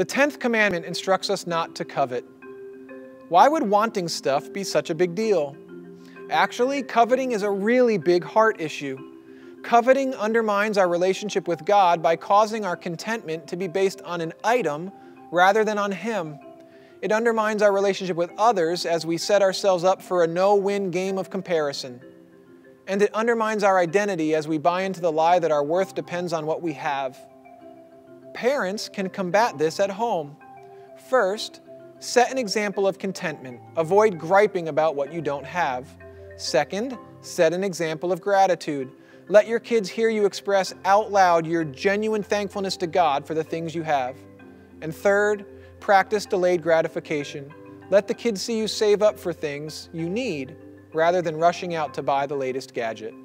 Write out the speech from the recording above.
The 10th commandment instructs us not to covet. Why would wanting stuff be such a big deal? Actually, coveting is a really big heart issue. Coveting undermines our relationship with God by causing our contentment to be based on an item rather than on Him. It undermines our relationship with others as we set ourselves up for a no-win game of comparison. And it undermines our identity as we buy into the lie that our worth depends on what we have. Parents can combat this at home. First, set an example of contentment. Avoid griping about what you don't have. Second, set an example of gratitude. Let your kids hear you express out loud your genuine thankfulness to God for the things you have. And third, practice delayed gratification. Let the kids see you save up for things you need rather than rushing out to buy the latest gadget.